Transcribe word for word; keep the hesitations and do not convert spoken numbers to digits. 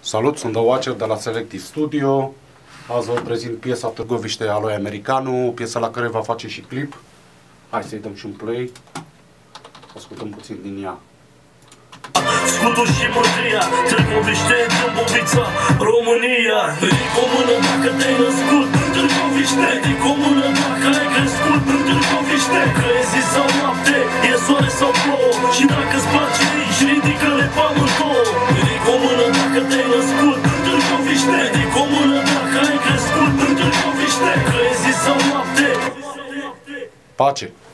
Salut, sunt The Watcher de la Selective Studio. Azi vă prezint piesa Târgoviște a lui Americanu, piesa la care va face și clip. Hai să-i dăm și un play. Ascultăm puțin din ea. Scutul și mândria, Târgoviște, Dâmbovița, România. Ridic o mână dacă te-ai născut în Târgoviște. Ridic o mână dacă ai crescut în Târgoviște. Că e zi sau noapte, e soare sau plouă. Și dacă-ți place aici, ridică-le pe amândouă. Ridic o mână dacă te-ai născut în Târgoviște. Ridic o mână dacă ai crescut în Târgoviște. Că e zi sau noapte. Pace!